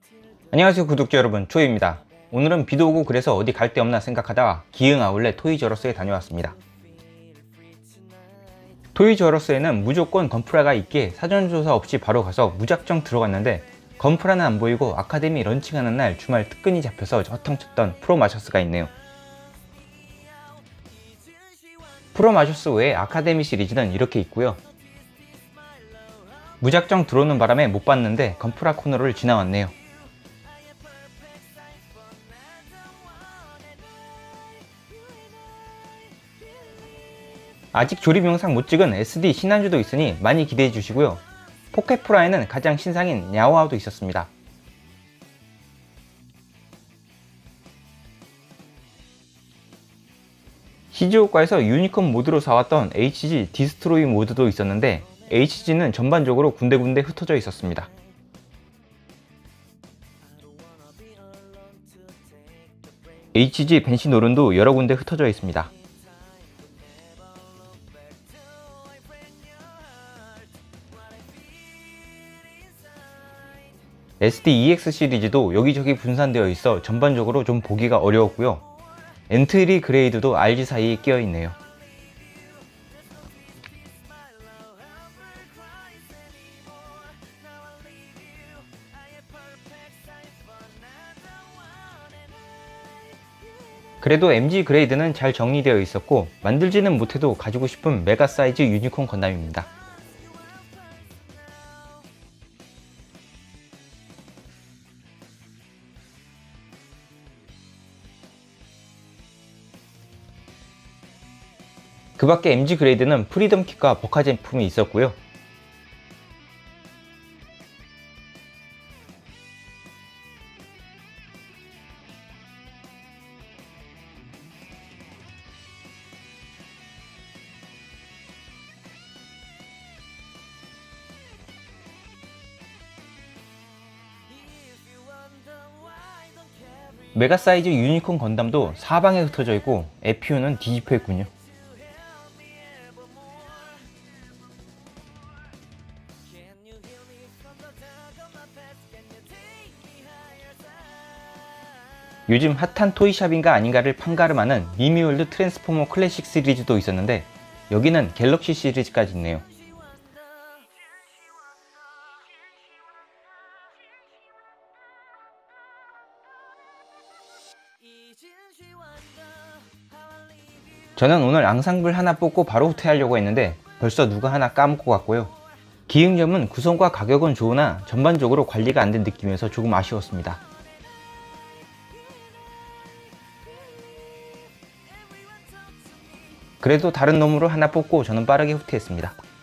안녕하세요 구독자 여러분, 초이입니다. 오늘은 비도 오고 그래서 어디 갈 데 없나 생각하다가 기흥 아울렛 토이저러스에 다녀왔습니다. 토이저러스에는 무조건 건프라가 있기에 사전조사 없이 바로 가서 무작정 들어갔는데 건프라는 안 보이고 아카데미 런칭하는 날 주말 특근이 잡혀서 허탕쳤던 프로마셔스가 있네요. 프로마셔스 외에 아카데미 시리즈는 이렇게 있고요. 무작정 들어오는 바람에 못 봤는데 건프라 코너를 지나왔네요. 아직 조립 영상 못 찍은 SD 신안주도 있으니 많이 기대해 주시고요. 포켓 프라에는 가장 신상인 냐오아도 있었습니다. 시즈오카에서 유니콘 모드로 사왔던 HG 디스트로이 모드도 있었는데 HG는 전반적으로 군데군데 흩어져 있었습니다. HG 벤시 노른도 여러 군데 흩어져 있습니다. SD-EX 시리즈도 여기저기 분산되어 있어 전반적으로 좀 보기가 어려웠고요. 엔트리 그레이드도 RG 사이에 끼어 있네요. 그래도 MG 그레이드는 잘 정리되어 있었고 만들지는 못해도 가지고 싶은 메가 사이즈 유니콘 건담입니다. 그 밖에 MG 그레이드는 프리덤 킷과 버카 제품이 있었고요. 메가 사이즈 유니콘 건담도 사방에 흩어져 있고 FPU는 뒤집혀 있군요. 요즘 핫한 토이샵인가 아닌가를 판가름하는 미미월드 트랜스포머 클래식 시리즈도 있었는데 여기는 갤럭시 시리즈까지 있네요. 저는 오늘 앙상블 하나 뽑고 바로 후퇴하려고 했는데 벌써 누가 하나 까먹고 갔고요. 기흥점은 구성과 가격은 좋으나 전반적으로 관리가 안 된 느낌이어서 조금 아쉬웠습니다. 그래도 다른 놈으로 하나 뽑고 저는 빠르게 후퇴했습니다.